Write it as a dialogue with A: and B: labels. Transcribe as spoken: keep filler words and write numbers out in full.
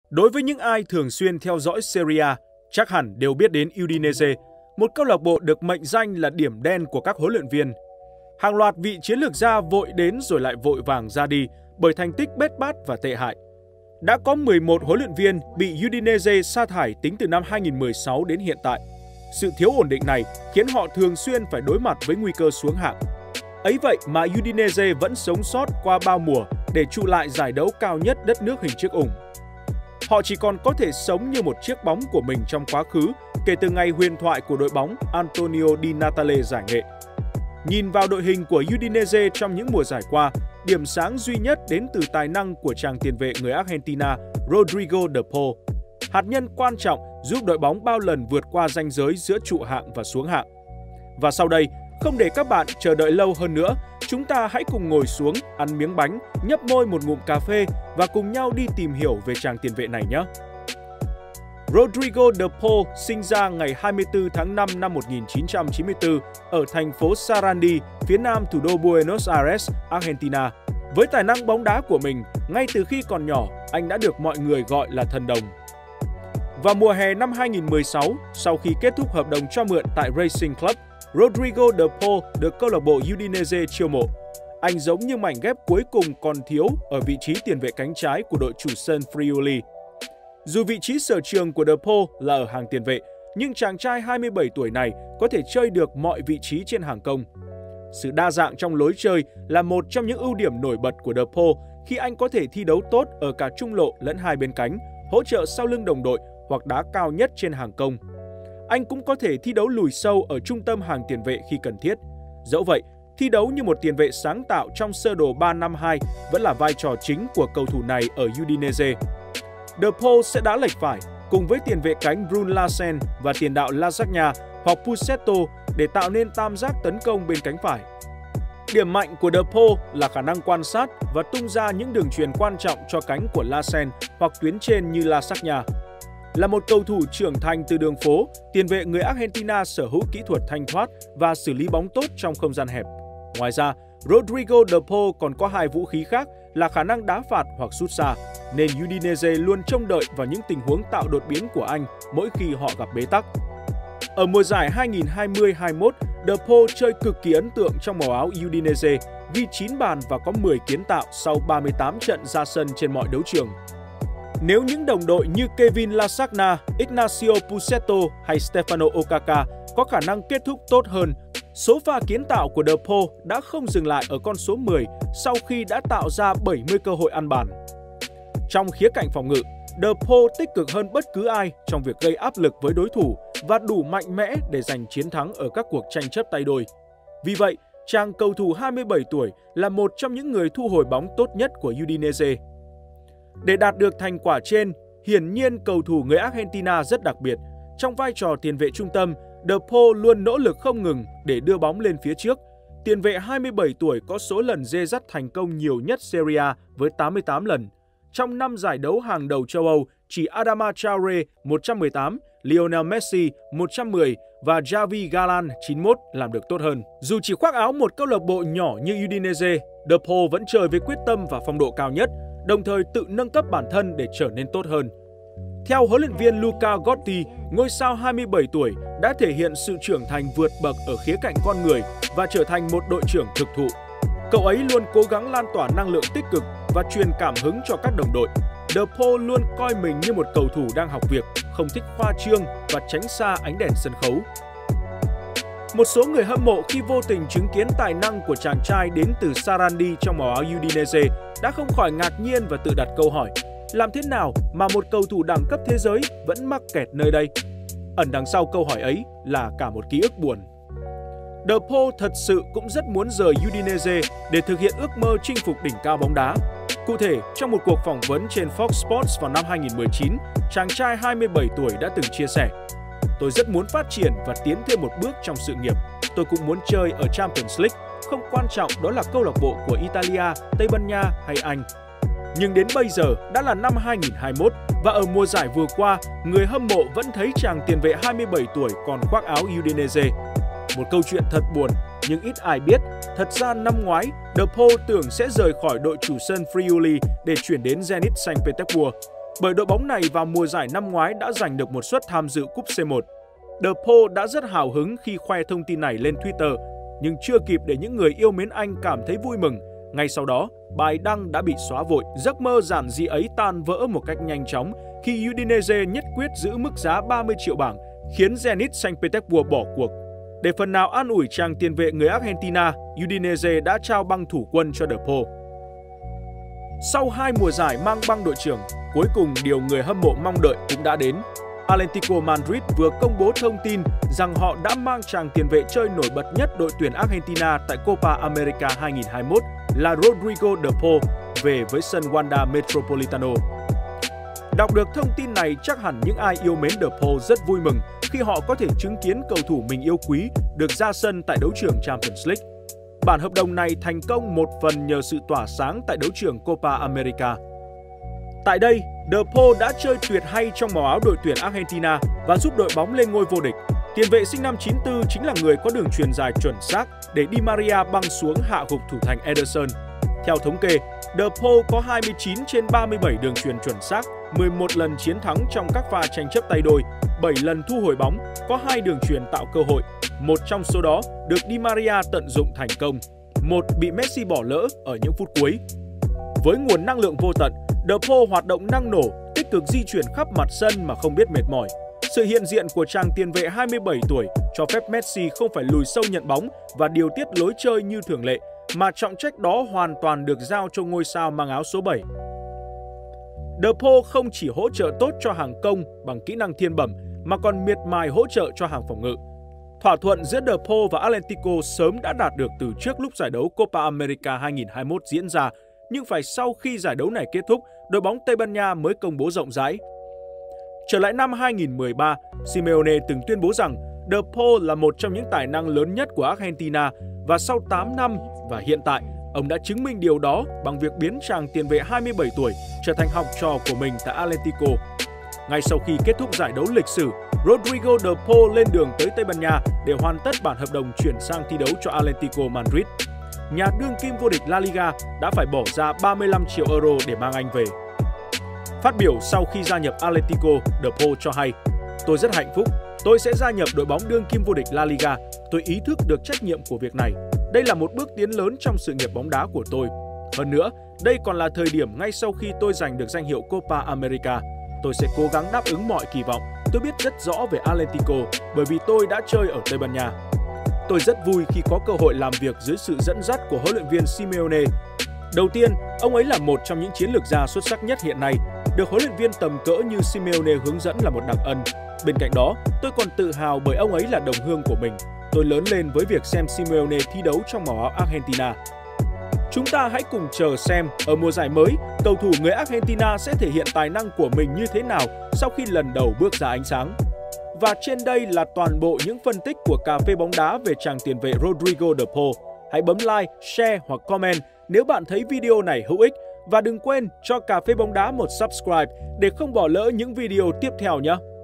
A: Đối với những ai thường xuyên theo dõi Serie A, chắc hẳn đều biết đến Udinese, một câu lạc bộ được mệnh danh là điểm đen của các huấn luyện viên. Hàng loạt vị chiến lược gia vội đến rồi lại vội vàng ra đi bởi thành tích bết bát và tệ hại. Đã có mười một huấn luyện viên bị Udinese sa thải tính từ năm hai nghìn không trăm mười sáu đến hiện tại. Sự thiếu ổn định này khiến họ thường xuyên phải đối mặt với nguy cơ xuống hạng. Ấy vậy mà Udinese vẫn sống sót qua bao mùa để trụ lại giải đấu cao nhất đất nước hình chiếc ủng. Họ chỉ còn có thể sống như một chiếc bóng của mình trong quá khứ kể từ ngày huyền thoại của đội bóng Antonio Di Natale giải nghệ. Nhìn vào đội hình của Udinese trong những mùa giải qua, điểm sáng duy nhất đến từ tài năng của chàng tiền vệ người Argentina Rodrigo de Paul, hạt nhân quan trọng giúp đội bóng bao lần vượt qua ranh giới giữa trụ hạng và xuống hạng. Và sau đây, không để các bạn chờ đợi lâu hơn nữa, chúng ta hãy cùng ngồi xuống, ăn miếng bánh, nhấp môi một ngụm cà phê và cùng nhau đi tìm hiểu về chàng tiền vệ này nhé! Rodrigo de Paul sinh ra ngày hai mươi tư tháng năm năm một nghìn chín trăm chín mươi tư ở thành phố Sarandí, phía nam thủ đô Buenos Aires, Argentina. Với tài năng bóng đá của mình, ngay từ khi còn nhỏ, anh đã được mọi người gọi là thần đồng. Vào mùa hè năm hai nghìn không trăm mười sáu, sau khi kết thúc hợp đồng cho mượn tại Racing Club, Rodrigo de Paul được câu lạc bộ Udinese chiêu mộ. Anh giống như mảnh ghép cuối cùng còn thiếu ở vị trí tiền vệ cánh trái của đội chủ sân Friuli. Dù vị trí sở trường của de Paul là ở hàng tiền vệ, nhưng chàng trai hai mươi bảy tuổi này có thể chơi được mọi vị trí trên hàng công. Sự đa dạng trong lối chơi là một trong những ưu điểm nổi bật của de Paul khi anh có thể thi đấu tốt ở cả trung lộ lẫn hai bên cánh, hỗ trợ sau lưng đồng đội hoặc đá cao nhất trên hàng công. Anh cũng có thể thi đấu lùi sâu ở trung tâm hàng tiền vệ khi cần thiết. Dẫu vậy, thi đấu như một tiền vệ sáng tạo trong sơ đồ ba năm hai vẫn là vai trò chính của cầu thủ này ở Udinese. De Paul sẽ đá lệch phải cùng với tiền vệ cánh Brun Larsen và tiền đạo Lasagna hoặc Pusetto để tạo nên tam giác tấn công bên cánh phải. Điểm mạnh của de Paul là khả năng quan sát và tung ra những đường chuyền quan trọng cho cánh của Larsen hoặc tuyến trên như Lasagna. Là một cầu thủ trưởng thành từ đường phố, tiền vệ người Argentina sở hữu kỹ thuật thanh thoát và xử lý bóng tốt trong không gian hẹp. Ngoài ra, Rodrigo de Paul còn có hai vũ khí khác là khả năng đá phạt hoặc sút xa, nên Udinese luôn trông đợi vào những tình huống tạo đột biến của anh mỗi khi họ gặp bế tắc. Ở mùa giải hai nghìn không trăm hai mươi hai mươi mốt, de Paul chơi cực kỳ ấn tượng trong màu áo Udinese, ghi chín bàn và có mười kiến tạo sau ba mươi tám trận ra sân trên mọi đấu trường. Nếu những đồng đội như Kevin Lasagna, Ignacio Pusetto hay Stefano Okaka có khả năng kết thúc tốt hơn, số pha kiến tạo của de Paul đã không dừng lại ở con số mười sau khi đã tạo ra bảy mươi cơ hội ăn bàn. Trong khía cạnh phòng ngự, de Paul tích cực hơn bất cứ ai trong việc gây áp lực với đối thủ và đủ mạnh mẽ để giành chiến thắng ở các cuộc tranh chấp tay đôi. Vì vậy, chàng cầu thủ hai mươi bảy tuổi là một trong những người thu hồi bóng tốt nhất của Udinese. Để đạt được thành quả trên, hiển nhiên cầu thủ người Argentina rất đặc biệt. Trong vai trò tiền vệ trung tâm, de Paul luôn nỗ lực không ngừng để đưa bóng lên phía trước. Tiền vệ hai mươi bảy tuổi có số lần dê dắt thành công nhiều nhất Serie A với tám mươi tám lần. Trong năm giải đấu hàng đầu châu Âu, chỉ Adama Traore một trăm mười tám, Lionel Messi một trăm mười và Javi Galán chín mươi mốt làm được tốt hơn. Dù chỉ khoác áo một câu lạc bộ nhỏ như Udinese, de Paul vẫn chơi với quyết tâm và phong độ cao nhất, đồng thời tự nâng cấp bản thân để trở nên tốt hơn. Theo huấn luyện viên Luca Gotti, ngôi sao hai mươi bảy tuổi đã thể hiện sự trưởng thành vượt bậc ở khía cạnh con người và trở thành một đội trưởng thực thụ. Cậu ấy luôn cố gắng lan tỏa năng lượng tích cực và truyền cảm hứng cho các đồng đội. De Paul luôn coi mình như một cầu thủ đang học việc, không thích khoa trương và tránh xa ánh đèn sân khấu. Một số người hâm mộ khi vô tình chứng kiến tài năng của chàng trai đến từ Sarandí trong màu áo Udinese đã không khỏi ngạc nhiên và tự đặt câu hỏi: làm thế nào mà một cầu thủ đẳng cấp thế giới vẫn mắc kẹt nơi đây? Ẩn đằng sau câu hỏi ấy là cả một ký ức buồn. De Paul thật sự cũng rất muốn rời Udinese để thực hiện ước mơ chinh phục đỉnh cao bóng đá. Cụ thể, trong một cuộc phỏng vấn trên Fox Sports vào năm hai nghìn không trăm mười chín, chàng trai hai mươi bảy tuổi đã từng chia sẻ: "Tôi rất muốn phát triển và tiến thêm một bước trong sự nghiệp. Tôi cũng muốn chơi ở Champions League, không quan trọng đó là câu lạc bộ của Italia, Tây Ban Nha hay Anh." Nhưng đến bây giờ đã là năm hai nghìn không trăm hai mươi mốt và ở mùa giải vừa qua, người hâm mộ vẫn thấy chàng tiền vệ hai mươi bảy tuổi còn khoác áo Udinese. Một câu chuyện thật buồn, nhưng ít ai biết, thật ra năm ngoái, de Paul tưởng sẽ rời khỏi đội chủ sân Friuli để chuyển đến Zenit Saint Petersburg. bởi đội bóng này vào mùa giải năm ngoái đã giành được một suất tham dự cúp xê một. The Poll đã rất hào hứng khi khoe thông tin này lên Twitter, nhưng chưa kịp để những người yêu mến Anh cảm thấy vui mừng. Ngay sau đó, bài đăng đã bị xóa vội. Giấc mơ giản dị ấy tan vỡ một cách nhanh chóng khi Udinese nhất quyết giữ mức giá ba mươi triệu bảng, khiến Zenit Saint Petersburg bỏ cuộc. Để phần nào an ủi chàng tiền vệ người Argentina, Udinese đã trao băng thủ quân cho The Poll. Sau hai mùa giải mang băng đội trưởng, cuối cùng điều người hâm mộ mong đợi cũng đã đến. Atlético Madrid vừa công bố thông tin rằng họ đã mang chàng tiền vệ chơi nổi bật nhất đội tuyển Argentina tại Copa America hai nghìn không trăm hai mươi mốt là Rodrigo De Paul về với sân Wanda Metropolitano. Đọc được thông tin này, chắc hẳn những ai yêu mến De Paul rất vui mừng khi họ có thể chứng kiến cầu thủ mình yêu quý được ra sân tại đấu trường Champions League. Bản hợp đồng này thành công một phần nhờ sự tỏa sáng tại đấu trường Copa America. Tại đây, De Paul đã chơi tuyệt hay trong màu áo đội tuyển Argentina và giúp đội bóng lên ngôi vô địch. Tiền vệ sinh năm chín tư chính là người có đường chuyền dài chuẩn xác để Di Maria băng xuống hạ gục thủ thành Ederson. Theo thống kê, De Paul có hai mươi chín trên ba mươi bảy đường chuyền chuẩn xác, mười một lần chiến thắng trong các pha tranh chấp tay đôi, bảy lần thu hồi bóng, có hai đường chuyền tạo cơ hội. Một trong số đó được Di Maria tận dụng thành công, một bị Messi bỏ lỡ ở những phút cuối. Với nguồn năng lượng vô tận, De Paul hoạt động năng nổ, tích cực di chuyển khắp mặt sân mà không biết mệt mỏi. Sự hiện diện của chàng tiền vệ hai mươi bảy tuổi cho phép Messi không phải lùi sâu nhận bóng và điều tiết lối chơi như thường lệ, mà trọng trách đó hoàn toàn được giao cho ngôi sao mang áo số bảy. De Paul không chỉ hỗ trợ tốt cho hàng công bằng kỹ năng thiên bẩm, mà còn miệt mài hỗ trợ cho hàng phòng ngự. Thỏa thuận giữa De Paul và Atlético sớm đã đạt được từ trước lúc giải đấu Copa America hai nghìn không trăm hai mươi mốt diễn ra, nhưng phải sau khi giải đấu này kết thúc, đội bóng Tây Ban Nha mới công bố rộng rãi. Trở lại năm hai nghìn không trăm mười ba, Simeone từng tuyên bố rằng De Paul là một trong những tài năng lớn nhất của Argentina, và sau tám năm và hiện tại, ông đã chứng minh điều đó bằng việc biến chàng tiền vệ hai mươi bảy tuổi trở thành học trò của mình tại Atlético. Ngay sau khi kết thúc giải đấu lịch sử, Rodrigo De Paul lên đường tới Tây Ban Nha để hoàn tất bản hợp đồng chuyển sang thi đấu cho Atlético Madrid. Nhà đương kim vô địch La Liga đã phải bỏ ra ba mươi lăm triệu euro để mang anh về. Phát biểu sau khi gia nhập Atlético, De Paul cho hay: "Tôi rất hạnh phúc, tôi sẽ gia nhập đội bóng đương kim vô địch La Liga. Tôi ý thức được trách nhiệm của việc này. Đây là một bước tiến lớn trong sự nghiệp bóng đá của tôi. Hơn nữa, đây còn là thời điểm ngay sau khi tôi giành được danh hiệu Copa America. Tôi sẽ cố gắng đáp ứng mọi kỳ vọng. Tôi biết rất rõ về Atlético bởi vì tôi đã chơi ở Tây Ban Nha. Tôi rất vui khi có cơ hội làm việc dưới sự dẫn dắt của huấn luyện viên Simeone. Đầu tiên, ông ấy là một trong những chiến lược gia xuất sắc nhất hiện nay. Được huấn luyện viên tầm cỡ như Simeone hướng dẫn là một đặc ân. Bên cạnh đó, tôi còn tự hào bởi ông ấy là đồng hương của mình. Tôi lớn lên với việc xem Simeone thi đấu trong màu áo Argentina. Chúng ta hãy cùng chờ xem ở mùa giải mới, cầu thủ người Argentina sẽ thể hiện tài năng của mình như thế nào sau khi lần đầu bước ra ánh sáng." Và trên đây là toàn bộ những phân tích của Cà phê bóng đá về chàng tiền vệ Rodrigo De Paul. Hãy bấm like, share hoặc comment nếu bạn thấy video này hữu ích. Và đừng quên cho Cà phê bóng đá một subscribe để không bỏ lỡ những video tiếp theo nhé!